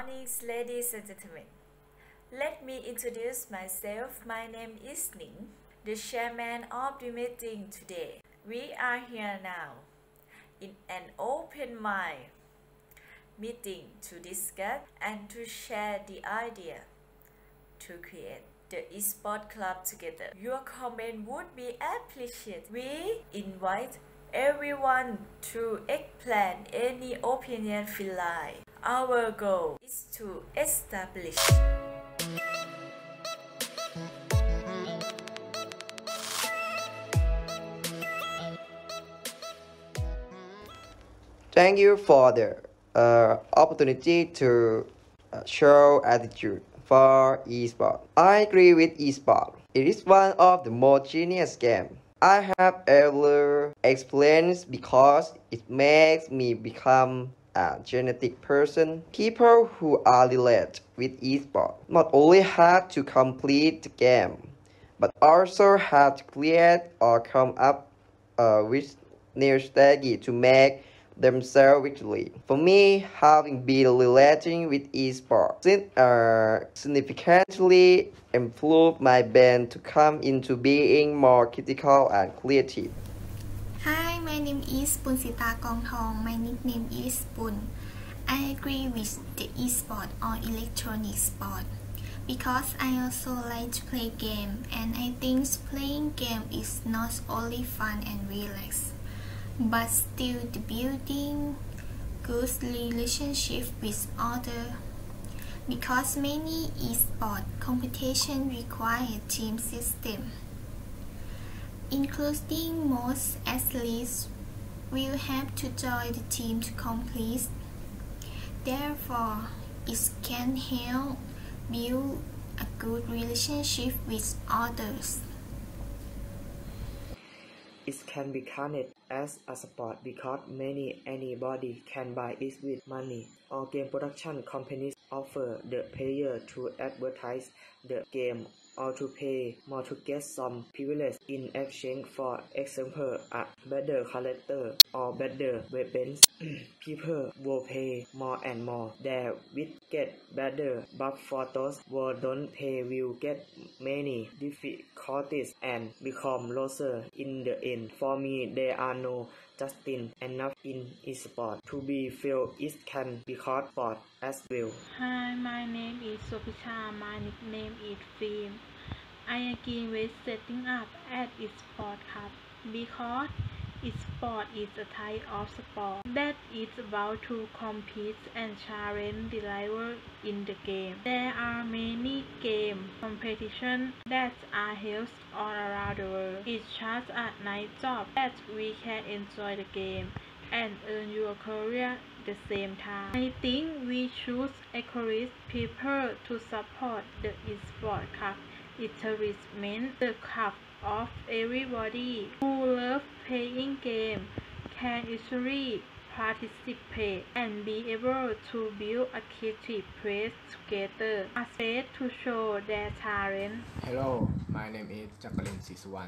morning, ladies and gentlemen. Let me introduce myself. My name is Ning, the chairman of the meeting today. We are here now in an open mind meeting to discuss and to share the idea to create the eSport Club together. Your comment would be appreciated. We invite everyone to explain any opinion feel like. Our goal is to establish Thank you for the opportunity to show attitude for eSport. I agree with eSport. It is one of the most genius games I have ever experienced because it makes me become a genetic person. People who are related with eSport not only have to complete the game, but also have to create or come up with new strategy to make themselves victory. For me, having been relating with eSports significantly improved my brain to come into being more critical and creative. Hi, my name is Punsita Kongthong. My nickname is Pun. I agree with the eSport or electronic sport because I also like to play game, and I think playing game is not only fun and relaxed, but still the building good relationship with others, because many eSport competition require team system, including most athletes will have to join the team to complete. Therefore, it can help build a good relationship with others. It can be counted as a sport because anybody can buy it with money. All game production companies offer the player to advertise the game or to pay more to get some privilege in exchange. For example, a better character or better weapons. People will pay more and more. They will get better, but for those who don't pay will get many difficulties and become loser in the end. For me, there are no justin enough in eSport to be fair. It can be called sport as well. Hi, my name is Sopisha. My nickname is Film. I agree with setting up at eSport Club because eSport is a type of sport that is about to compete and challenge the rival in the game. There are many game competitions that are held all around the world. It's just a nice job that we can enjoy the game and earn your career at the same time. I think we should encourage people to support the eSport Club. Establishment the club of everybody who loves playing game can easily participate and be able to build a creative place together, a space to show their talent. Hello, my name is Jacqueline Sisuwan.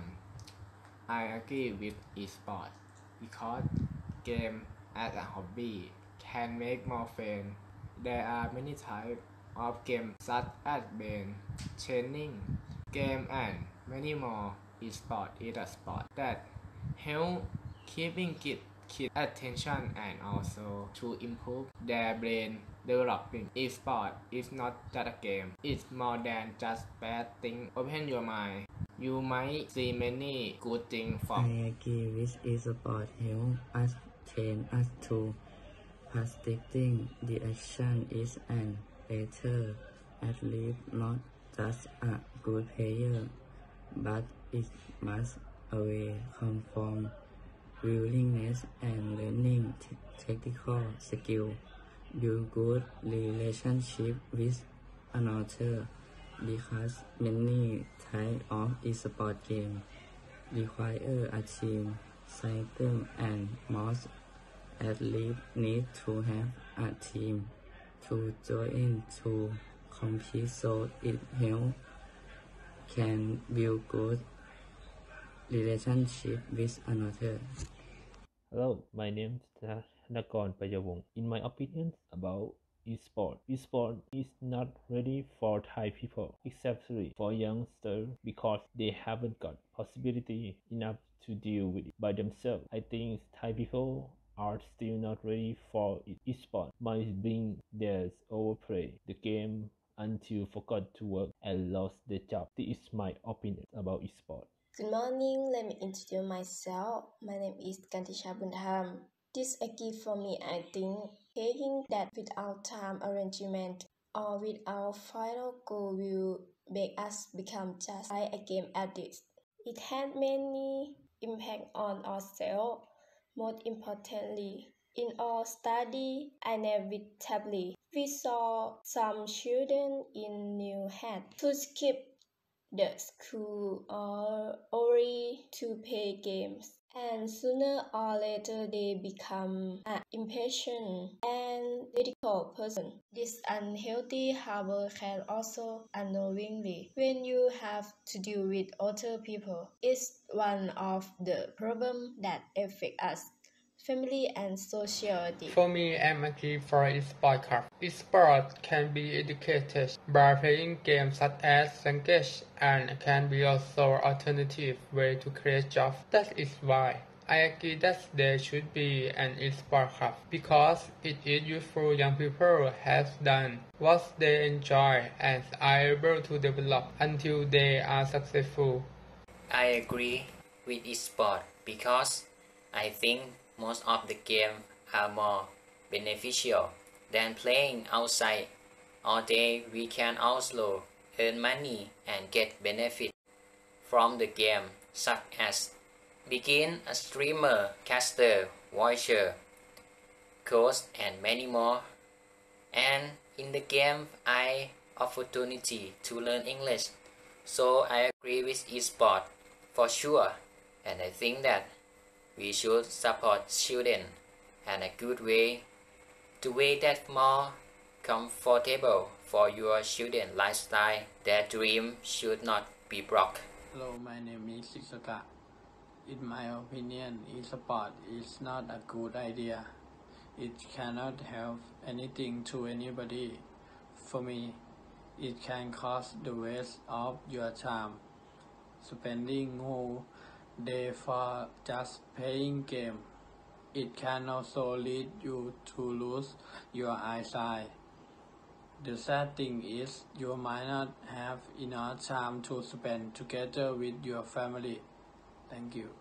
I agree with eSport because game as a hobby can make more fun. There are many types of games such as brain training game and many more. eSport is a sport that help keeping kids attention and also to improve their brain developing. eSport is not just a game, it's more than just bad thing. Open your mind, you might see many good things from. I agree with eSport help us train us to practicing the action is an better athlete, not just a good player, but it must always come from willingness and learning technical skill, build good relationship with another, because many types of eSport game require a team system and most athletes need to have a team to join to compete, so it helps can build good relationship with another. Hello, my name is Thanakorn Payawong. In my opinion about Esport. Esport is not ready for Thai people, especially for youngsters, because they haven't got possibility enough to deal with it by themselves. I think Thai people are still not ready for it. Esport might bring theirs overplay the game until forgot to work and lost their job. This is my opinion about esport. Good morning, let me introduce myself. My name is Kantisha Buntham. This a gift for me, I think, saying that without time arrangement or without final goal will make us become just like a game addict. It had many impact on ourselves, most importantly, in our study inevitably. We saw some children in New had to skip the school or only to play games, and sooner or later they become an impatient and difficult person. This unhealthy habit can also unknowingly, when you have to deal with other people, is one of the problems that affect us. Family and sociality. For me, I'm a key for esports club. Esports can be educated by playing games such as language and can be also alternative way to create jobs. That is why I agree that there should be an esports club because it is useful. Young people have done what they enjoy and are able to develop until they are successful. I agree with esports because I think most of the games are more beneficial than playing outside. All day we can also earn money and get benefit from the game, such as being a streamer, caster, voicer, coach, and many more. And in the game, I opportunity to learn English, so I agree with esports for sure, and I think that we should support children and a good way to make that more comfortable for your children lifestyle. Their dream should not be blocked. Hello, my name is Sisaka. In my opinion, e-sport is not a good idea. It cannot help anything to anybody. For me, it can cause the waste of your time, spending whole day for just playing game. It can also lead you to lose your eyesight. The sad thing is you might not have enough time to spend together with your family. Thank you.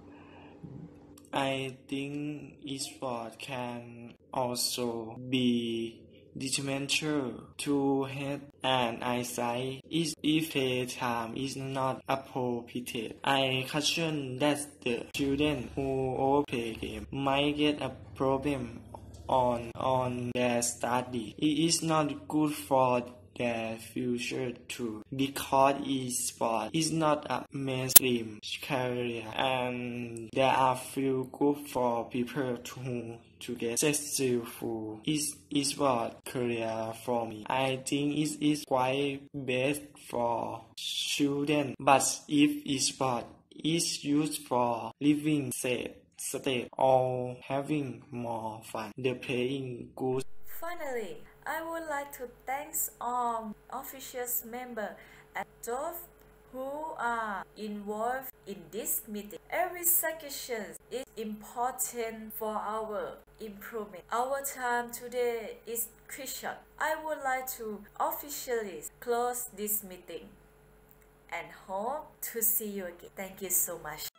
I think esports can also be detrimental to health and eyesight if playtime is not appropriate. I caution that the children who overplay game might get a problem on their study. It is not good for their future too, because esports is not a mainstream career and there are few groups for people to get successful esports career for me. I think it is quite best for children, but if esports is used for living state or having more fun, the playing good. Finally, I would like to thank all official members and those who are involved in this meeting. Every section is important for our improvement. Our time today is crucial. I would like to officially close this meeting and hope to see you again. Thank you so much.